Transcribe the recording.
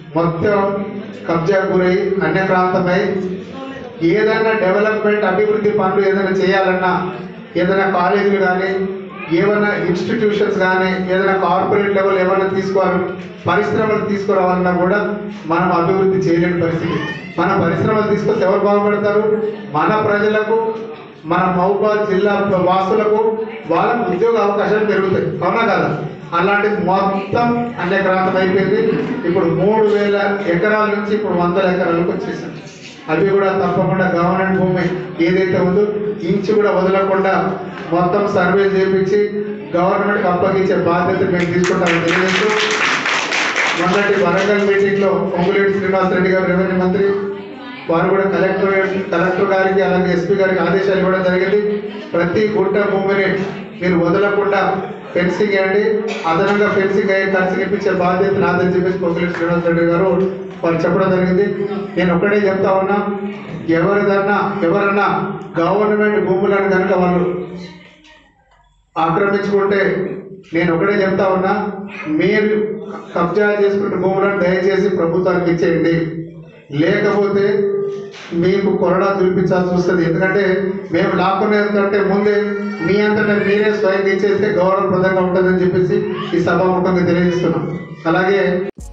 మొత్తం కబ్జా గురై అన్యక్రాంతమై ఏదైనా డెవలప్మెంట్ అభివృద్ధి పనులు ఏదైనా చేయాలన్నా, ఏదైనా కాలేజీలు కానీ, ఏమైనా ఇన్స్టిట్యూషన్స్ కానీ, ఏదైనా కార్పొరేట్ లెవెల్ ఏమైనా తీసుకోవాలి, పరిశ్రమలు తీసుకురావాలన్నా కూడా మనం అభివృద్ధి చేయలేని పరిస్థితి. మన పరిశ్రమలు తీసుకొస్తే ఎవరు బాగుపడతారు? మన ప్రజలకు, మన మహబూబాబాద్ జిల్లా వాసులకు, వాళ్ళకు ఉద్యోగ అవకాశాలు పెరుగుతాయి. అవునా కదా? అలాంటిది మొత్తం అన్యక్రాంతం అయిపోయింది. ఇప్పుడు 3000 ఎకరాల నుంచి ఇప్పుడు 100 ఎకరాలకు వచ్చేసింది. అవి కూడా తప్పకుండా గవర్నమెంట్ భూమి ఏదైతే ఉందో ఇంచు కూడా వదలకుండా మొత్తం సర్వే చేయించి గవర్నమెంట్కి అప్పగించే బాధ్యత మేము తీసుకుంటామని తెలియజేస్తూ, మొన్నటి వరంగల్ మీటింగ్లో పొంగులేటి శ్రీనివాసరెడ్డి గారు రెవెన్యూ మంత్రి వారు కూడా కలెక్టర్ గారికి అలాగే ఎస్పీ గారికి ఆదేశాలు ఇవ్వడం జరిగింది. ప్రతి గుంట భూమిని మీరు వదలకుండా ఫెన్సింగ్ వేయండి, అదనంగా ఫెన్సింగ్ అయ్యి ఖర్చునిపించే బాధ్యత నాదని చెప్పేసి పొంగులేటి శ్రీనివాసరెడ్డి గారు వాళ్ళు చెప్పడం జరిగింది. నేను ఒక్కడే చెప్తా ఉన్నా, ఎవరన్నా గవర్నమెంట్ భూములను కనుక వాళ్ళు ఆక్రమించుకుంటే నేను ఒకటే చెప్తా ఉన్నా, మీరు కబ్జా చేసుకున్న భూములను దయచేసి ప్రభుత్వానికి ఇచ్చేయండి, లేకపోతే మీకు కొరడా చూపించాల్సి వస్తుంది. ఎందుకంటే మేము లాక్కునేందుకంటే ముందే మీ అంతటా మీరే స్వయంగా ఇచ్చేస్తే గౌరవప్రదంగా ఉంటుందని చెప్పేసి ఈ సభాముఖంగా తెలియజేస్తున్నాం. అలాగే